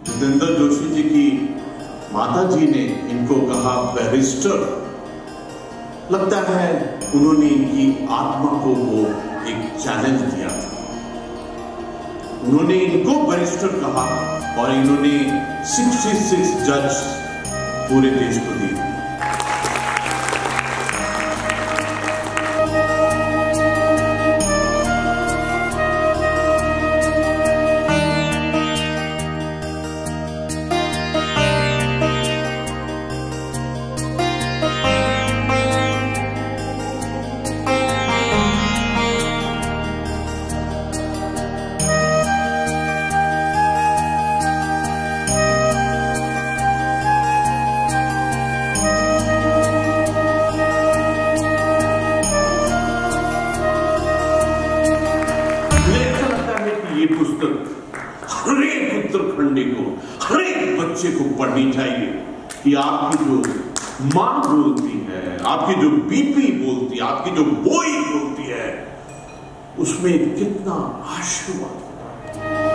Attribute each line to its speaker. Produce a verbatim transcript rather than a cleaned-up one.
Speaker 1: जितेंद्र जोशी जी की माता जी ने इनको कहा बैरिस्टर। लगता है उन्होंने इनकी आत्मा को वो एक चैलेंज दिया था। उन्होंने इनको बैरिस्टर कहा और इन्होंने छियासठ जज पूरे देश को दिए। ये पुस्तक हर एक उत्तराखंडी को, हर एक बच्चे को पढ़नी चाहिए कि आपकी जो मां बोलती है, आपकी जो बीपी बोलती है, आपकी जो बोई बोलती है, उसमें कितना आशीर्वाद होता है।